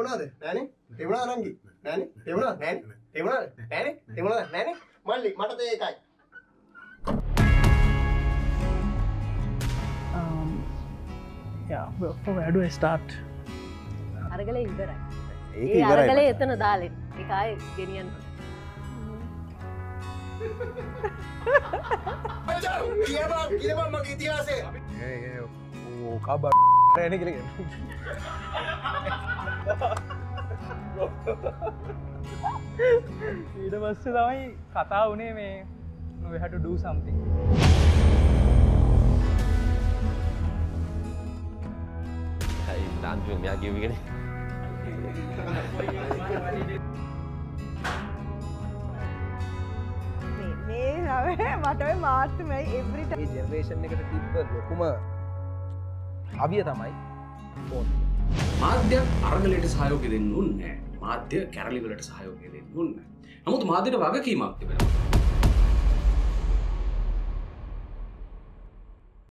තේරුණාද? නෑනේ. තේරුණා නංගි. නෑනේ. තේරුණා නෑනේ. තේරුණාද? නෑනේ. තේරුණා නෑනේ. මල්ලි මට තේ එකයි. Yeah, where do I start? අරගලේ ඉවරයි. ඒක ඒ ඉවරයි. අරගලේ එතන දාලෙන්. ඒක ආයේ ගෙනියන්න. අච්චා කියපන් මගේ ඉතිහාසය. ඕ කබ එන කියලා. ඊට පස්සේ තමයි කතා වුණේ මේ we had to do something. Hãy đàn trường nhà kêu cái này. මට මාර්තමයි එවරි මේ ජෙනරේෂන් එකට තිබ්බ ලොකුම අවිය තමයි ෆෝන්. මාධ්‍ය අරගලයට සහයෝගය දෙන්න ඕනේ නැහැ. මාධ්‍ය කැරලි වලට සහයෝගය දෙන්න ඕනේ නැහැ. නමුත් මාධ්‍යට වගකීමක් තිබෙනවා.